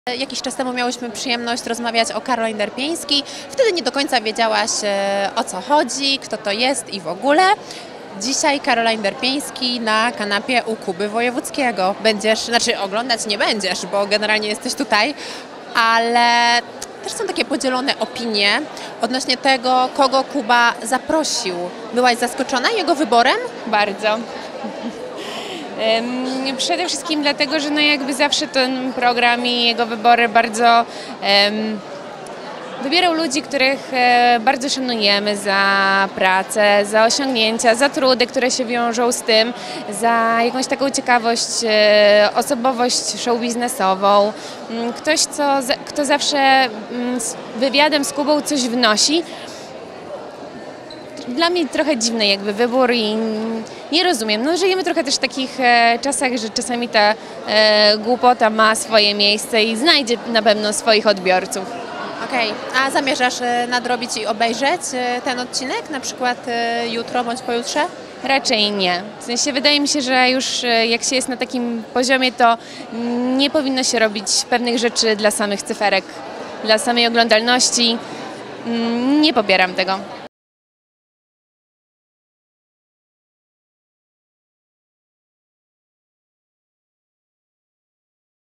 Jakiś czas temu miałyśmy przyjemność rozmawiać o Caroline Derpińskiej. Wtedy nie do końca wiedziałaś, o co chodzi, kto to jest i w ogóle. Dzisiaj Caroline Derpiński na kanapie u Kuby Wojewódzkiego. Oglądać nie będziesz, bo generalnie jesteś tutaj, ale też są takie podzielone opinie odnośnie tego, kogo Kuba zaprosił. Byłaś zaskoczona jego wyborem? Bardzo. Przede wszystkim dlatego, że jakby zawsze ten program i jego wybory bardzo wybierał ludzi, których bardzo szanujemy za pracę, za osiągnięcia, za trudy, które się wiążą z tym, za jakąś taką ciekawość, osobowość show biznesową. Ktoś, kto zawsze z wywiadem z Kubą coś wnosi. Dla mnie trochę dziwny jakby wybór i nie rozumiem. Żyjemy trochę też w takich czasach, że czasami ta głupota ma swoje miejsce i znajdzie na pewno swoich odbiorców. Okej. A zamierzasz nadrobić i obejrzeć ten odcinek, na przykład jutro bądź pojutrze? Raczej nie. W sensie wydaje mi się, że już jak się jest na takim poziomie, to nie powinno się robić pewnych rzeczy dla samych cyferek, dla samej oglądalności. Nie popieram tego.